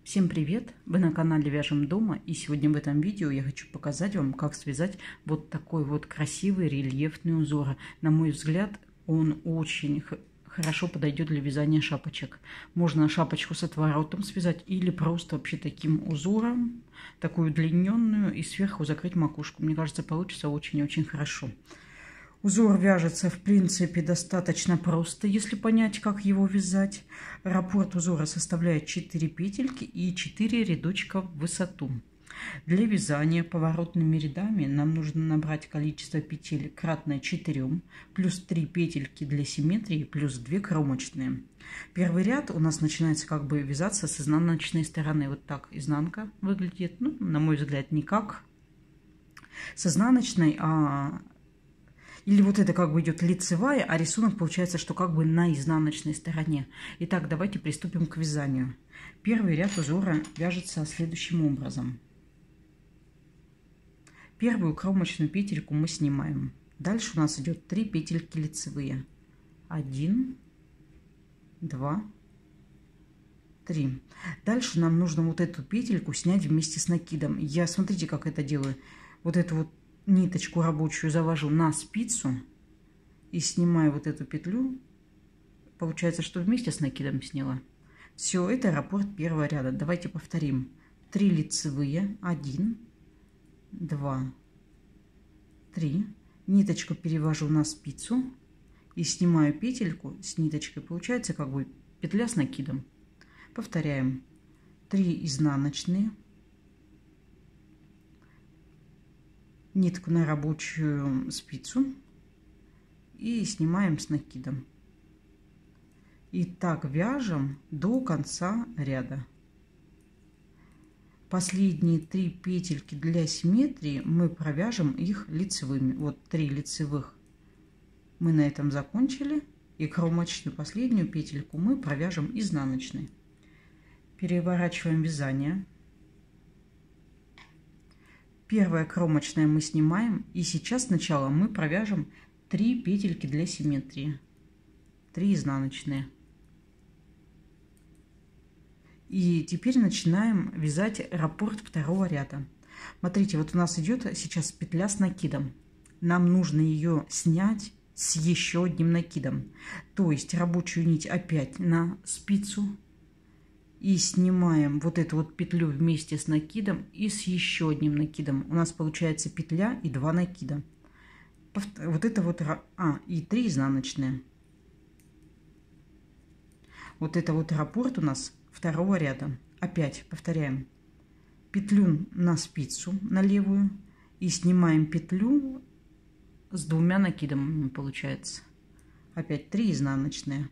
Всем привет! Вы на канале Вяжем дома, и сегодня в этом видео я хочу показать вам, как связать вот такой вот красивый рельефный узор. На мой взгляд, он очень хорошо подойдет для вязания шапочек. Можно шапочку с отворотом связать или просто вообще таким узором, такую удлиненную, и сверху закрыть макушку. Мне кажется, получится очень-очень хорошо. Узор вяжется, в принципе, достаточно просто, если понять, как его вязать. Раппорт узора составляет 4 петельки и 4 рядочка в высоту. Для вязания поворотными рядами нам нужно набрать количество петель кратное 4, плюс 3 петельки для симметрии, плюс 2 кромочные. Первый ряд у нас начинается как бы вязаться с изнаночной стороны. Вот так изнанка выглядит, ну, на мой взгляд, не как с изнаночной, или вот это как бы идет лицевая, а рисунок получается, что как бы на изнаночной стороне. Итак, давайте приступим к вязанию. Первый ряд узора вяжется следующим образом. Первую кромочную петельку мы снимаем. Дальше у нас идет 3 петельки лицевые. 1, 2, 3. Дальше нам нужно вот эту петельку снять вместе с накидом. Я, смотрите, как это делаю. Вот эту вот ниточку рабочую завожу на спицу и снимаю вот эту петлю. Получается, что вместе с накидом сняла. Все, это раппорт первого ряда. Давайте повторим. 3 лицевые. 1, 2, 3. Ниточку перевожу на спицу и снимаю петельку с ниточкой. Получается как бы петля с накидом. Повторяем. 3 изнаночные. Нитку на рабочую спицу и снимаем с накидом. И так вяжем до конца ряда. Последние 3 петельки для симметрии мы провяжем их лицевыми. Вот 3 лицевых мы на этом закончили. И кромочную последнюю петельку мы провяжем изнаночной. Переворачиваем вязание. Первая кромочная мы снимаем, и сейчас сначала мы провяжем 3 петельки для симметрии, 3 изнаночные. И теперь начинаем вязать раппорт второго ряда. Смотрите, вот у нас идет сейчас петля с накидом. Нам нужно ее снять с еще одним накидом. То есть рабочую нить опять на спицу. И снимаем вот эту вот петлю вместе с накидом и с еще одним накидом. У нас получается петля и 2 накида. Вот это вот... и 3 изнаночные. Вот это вот раппорт у нас второго ряда. Опять повторяем. Петлю на спицу, на левую. И снимаем петлю с 2 накидами, получается. Опять 3 изнаночные.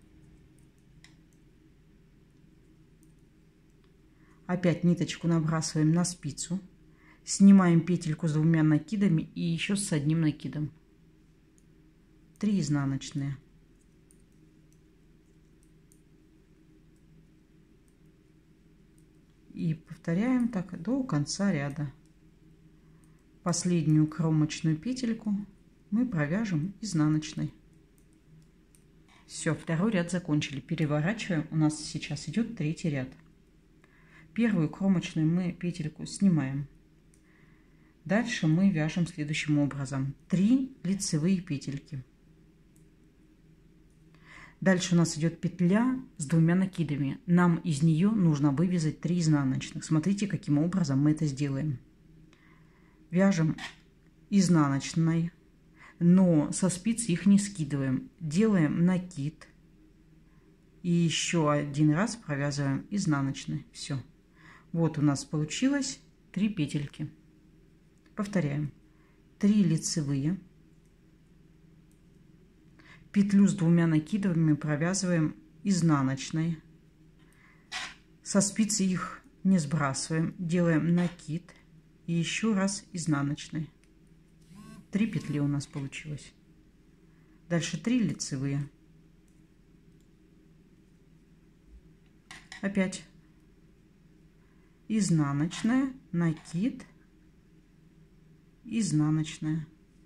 Опять ниточку набрасываем на спицу, снимаем петельку с 2 накидами и еще с одним накидом. 3 изнаночные. И повторяем так до конца ряда. Последнюю кромочную петельку мы провяжем изнаночной. Все, второй ряд закончили. Переворачиваем. У нас сейчас идет третий ряд. Первую кромочную мы петельку снимаем. Дальше мы вяжем следующим образом. 3 лицевые петельки. Дальше у нас идет петля с 2 накидами. Нам из нее нужно вывязать 3 изнаночных. Смотрите, каким образом мы это сделаем. Вяжем изнаночной, но со спиц их не скидываем. Делаем накид. И еще один раз провязываем изнаночной. Все. Вот у нас получилось 3 петельки. Повторяем. 3 лицевые. Петлю с 2 накидами провязываем изнаночной. Со спицы их не сбрасываем. Делаем накид. И еще раз изнаночной. 3 петли у нас получилось. Дальше 3 лицевые. Опять изнаночная, накид, изнаночная.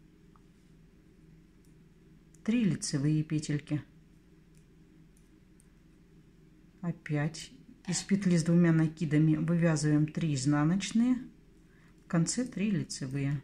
3 лицевые петельки. Опять Из петли с 2 накидами вывязываем 3 изнаночные, в конце 3 лицевые.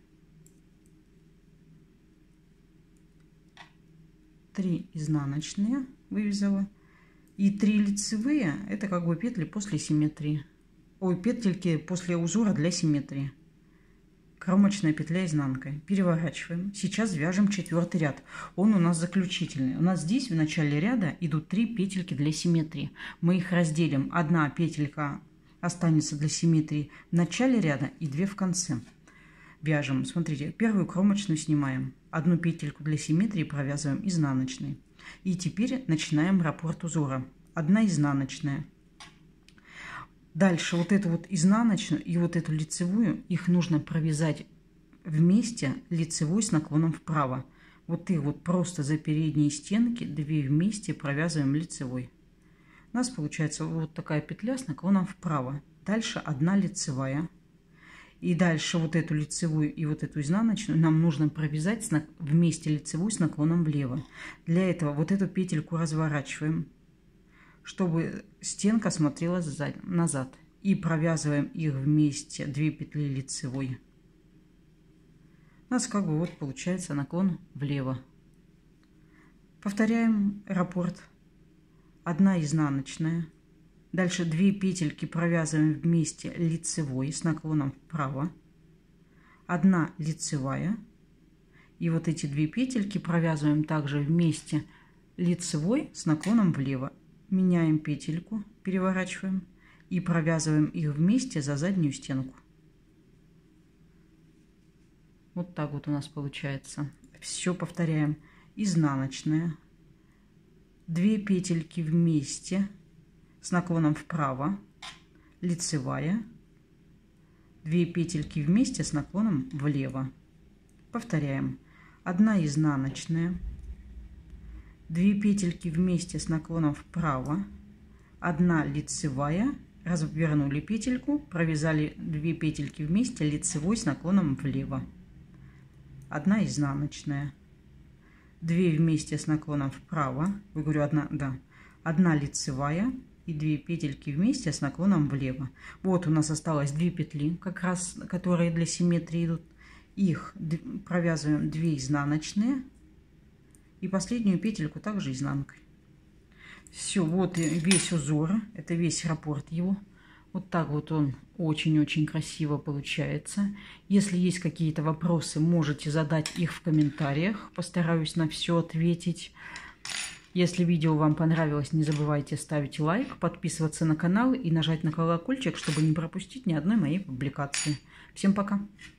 3 изнаночные вывязала. И 3 лицевые — это как бы петли после симметрии. Ой, петельки после узора для симметрии. Кромочная петля изнанкой. Переворачиваем. Сейчас вяжем 4-й ряд. Он у нас заключительный. У нас здесь в начале ряда идут 3 петельки для симметрии. Мы их разделим. Одна петелька останется для симметрии в начале ряда и 2 в конце. Вяжем. Смотрите, первую кромочную снимаем. Одну петельку для симметрии провязываем изнаночной. И теперь начинаем раппорт узора. 1 изнаночная. Дальше вот эту вот изнаночную и вот эту лицевую, их нужно провязать вместе лицевой с наклоном вправо. Вот их вот просто за передние стенки 2 вместе провязываем лицевой. У нас получается вот такая петля с наклоном вправо. Дальше 1 лицевая. И дальше вот эту лицевую и вот эту изнаночную нам нужно провязать вместе лицевую с наклоном влево. Для этого вот эту петельку разворачиваем, чтобы стенка смотрела назад. И провязываем их вместе 2 петли лицевой. У нас как бы вот получается наклон влево. Повторяем раппорт. 1 изнаночная. Дальше 2 петельки провязываем вместе лицевой с наклоном вправо. 1 лицевая. И вот эти 2 петельки провязываем также вместе лицевой с наклоном влево. Меняем петельку, переворачиваем и провязываем их вместе за заднюю стенку. Вот так вот у нас получается. Все повторяем. Изнаночная. 2 петельки вместе с наклоном вправо, лицевая, 2 петельки вместе с наклоном влево. Повторяем. 1 изнаночная, 2 петельки вместе с наклоном вправо, 1 лицевая, развернули петельку, провязали 2 петельки вместе лицевой с наклоном влево, 1 изнаночная, 2 вместе с наклоном вправо, говорю 1 лицевая и 2 петельки вместе с наклоном влево. Вот у нас осталось 2 петли, как раз, которые для симметрии идут. Их провязываем 2 изнаночные и последнюю петельку также изнанкой. Все, вот весь узор, это весь раппорт его. Вот так вот он очень-очень красиво получается. Если есть какие-то вопросы, можете задать их в комментариях. Постараюсь на все ответить. Если видео вам понравилось, не забывайте ставить лайк, подписываться на канал и нажать на колокольчик, чтобы не пропустить ни одной моей публикации. Всем пока!